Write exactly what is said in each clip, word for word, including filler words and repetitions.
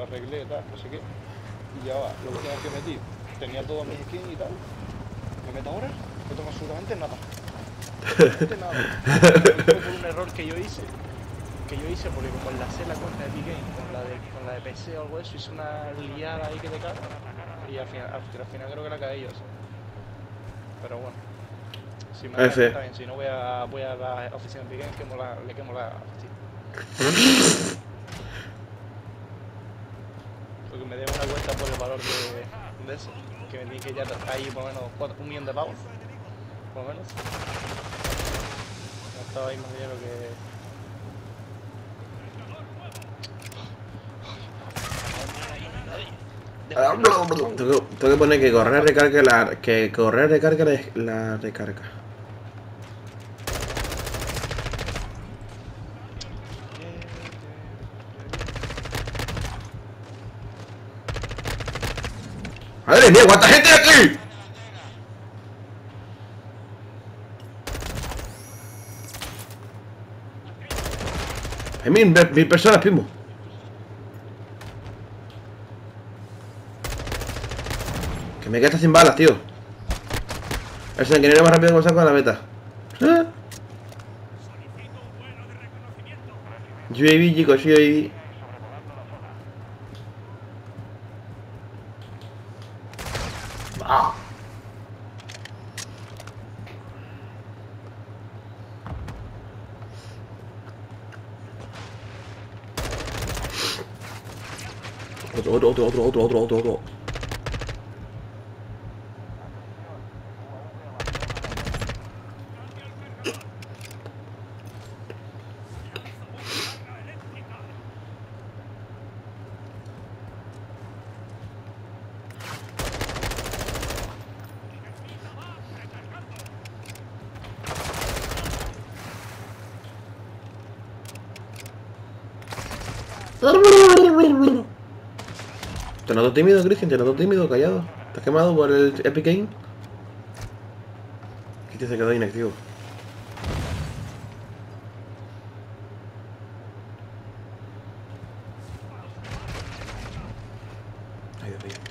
lo arreglé, tal, no sé qué. Y ya va, lo último que metí, tenía todos mis skins y tal. Me meto ahora, no tengo absolutamente nada. Absolutamente nada. Y fue por un error que yo hice. Que yo hice porque como enlacé la cuenta de Epic Games con la de, con la de P C o algo de eso, hice una liada ahí que te caga. Y al final, al, al final creo que la caí yo. ¿Sí? Pero bueno. Si me da F. está bien, si no voy a, voy a la oficina de Epic Games, quemo la, le quemo la oficina. Porque me debe una cuenta por el valor de, de eso. Que me dije que ya ahí por lo menos cuatro, un millón de pavos. Por lo menos. No estaba ahí más dinero que... Tengo, tengo que poner que correr recarga la. Que correr recarga la, la recarga. ¡Madre mía, cuánta gente hay aquí! Hay mil, mil personas, primo. Que me quedas sin balas, tío. El sanguinario más rápido que saco a la meta. ¿Eh? U A V, chicos, U A V. Ah. Otro, otro, otro, otro, otro, otro, otro, otro. Te noto tímido, Cristian, te noto tímido, callado. ¿Estás quemado por el Epic Game? Cristian se quedó inactivo. Ay, Dios mío.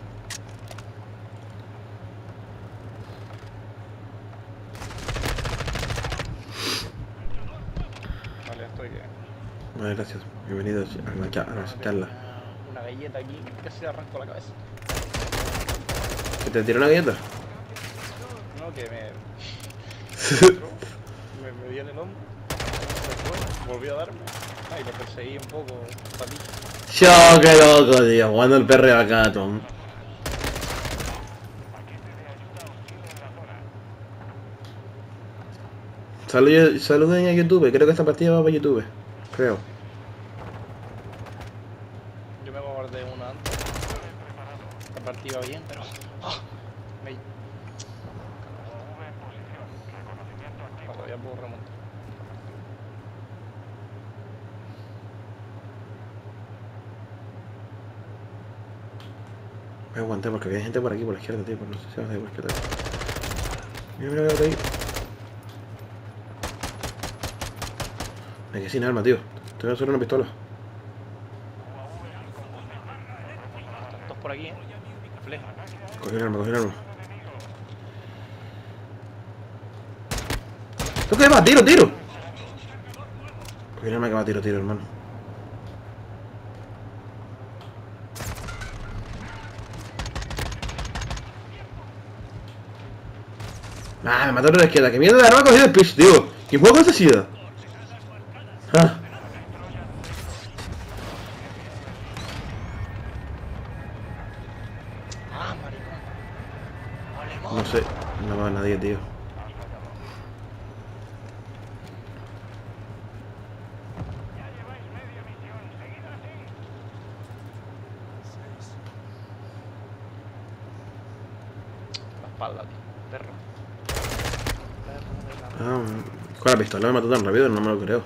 Vale, ya estoy bien. Vale, gracias. Bienvenidos a la, cha a la charla. Una, una galleta aquí, casi le arranco la cabeza. ¿Que te tiró una galleta? No, que me... me, me dio en el hombro. Se fue, volvió a darme. Ah, y lo perseguí un poco, para ti. Yo, qué loco, tío. Jugando el perro al gato. Salud, saluden a YouTube. Creo que esta partida va para YouTube. Creo. Yo me guardé una antes. La partida va bien, pero... ¡Ah! Me... Todavía puedo remontar. Me aguanté porque había gente por aquí, por la izquierda, tío. Por no sé si vas a ir por la izquierda. Mira, mira, mira, ahí. Me quedé sin arma, tío. Tengo solo una pistola. Están todos por aquí, ¿eh? Refleja. Cogí un arma, cogí un arma. ¿Tú qué va? ¡Tiro, tiro! Cogí un arma que va tiro, tiro, hermano. Ah, me mataron a la izquierda. ¿Qué mierda de arma ha cogido el pitch, tío? ¿Quién juega con esta sida? Ah. ¡Ah, maricón! ¡Vale, No sé, no va a nadie, tío. la espalda, tío. Perro. Perro de la... Ah, con la pistola me mató tan rápido, no me lo creo.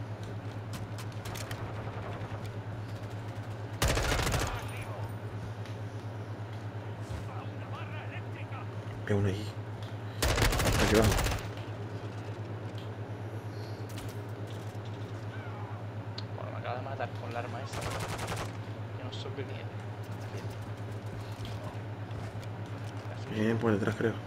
Hay uno ahí. Aquí abajo. Bueno, me acaba de matar con la arma esa. Yo no soy venía. Bien, por detrás creo.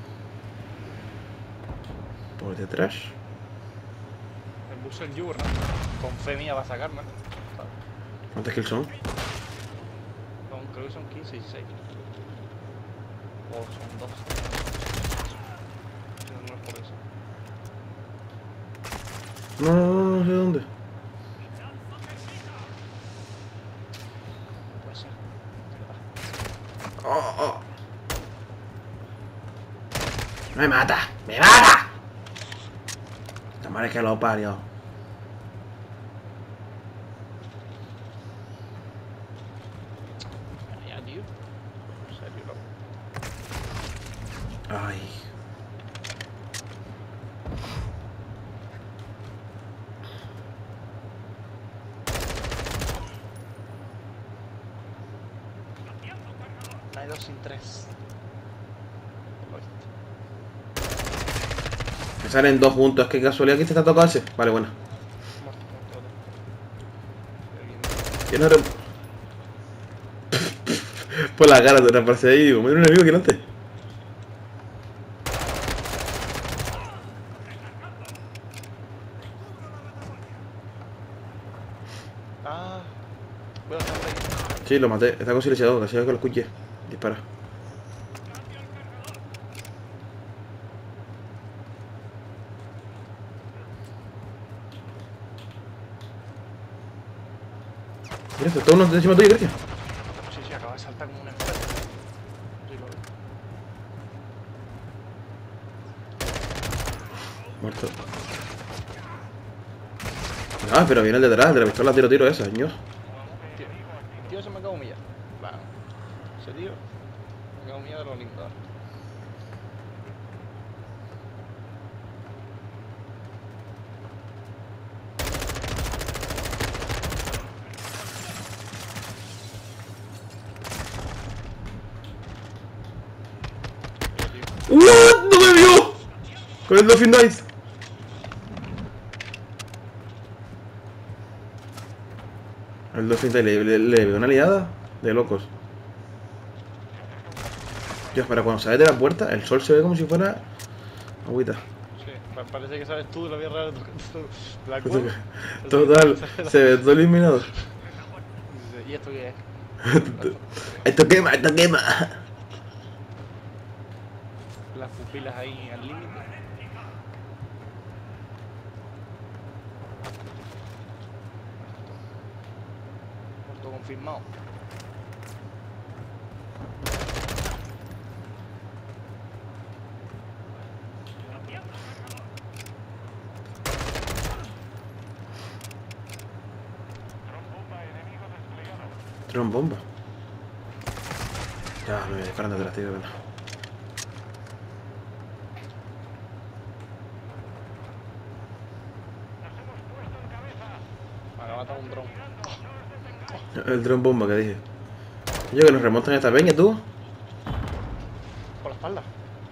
Por detrás. El bus en Juggernaut. Con fe mía va a sacarme. ¿Sabes? ¿Cuántos kills son? Son, creo que son quince y seis. O son dos. No, no es por eso. No, no, no, no sé dónde. No puede ser. Oh, oh. ¡Me mata! ¡Me mata! La madre que lo parió. Ya, tío. En serio, loco. Ay. No hay dos sin tres. Por lo visto. Me salen dos juntos. Es que casualidad que este está tocado ese. Vale, bueno. Muerto, muerto, otro. Y alguien- Yo no re... Por la cara te reaparece ahí y digo, mira un enemigo que antes. Ah. Voy a estar por ahí. Sí, lo maté. Está con silenciador, casi que lo escuché. Dispara. Mira, está uno encima tuyo, Cristian. Sí, sí, acaba de saltar como un enfermo. Sí, lo veo. Muerto. Ah, pero viene el de detrás, de la pistola tiro tiro esa, señor. Tío, el tío se me acaba de humillar. Va. Ese tío me acaba de humillar de lo lindo. ¡What! ¡No me vio! Con el Dolphin Dice. El Dolphin Dice le, le, le veo una liada de locos. Dios, pero cuando sales de la puerta, el sol se ve como si fuera agüita. Sí, pa- parece que sabes tú de la vida real de tu- la cueva. Total, se ve todo iluminado. Dice, ¿y esto qué es? Esto quema, esto quema. Las pupilas ahí al límite. Muerto confirmado. Tron bomba. Ya, me voy disparando atrás, tío. Bueno. Me ha matado un dron. El dron bomba que dije. Yo que nos remontan esta peña, tú. Por la espalda.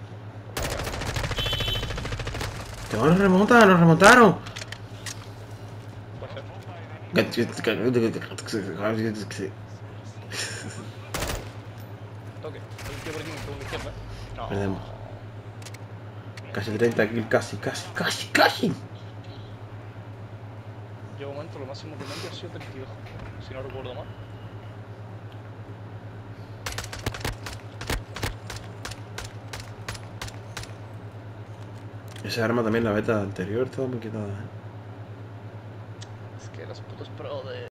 Que nos remontan, nos remontaron. Puede ser. Toque. Hay un tío por aquí, por la izquierda. No. Perdemos. Casi treinta kills, casi, casi, casi, casi. Yo de momento lo máximo que me he ha sido treinta y dos. Si no recuerdo mal. Esa arma también, la beta anterior, estaba muy quitada, ¿eh? Es que los putos pro de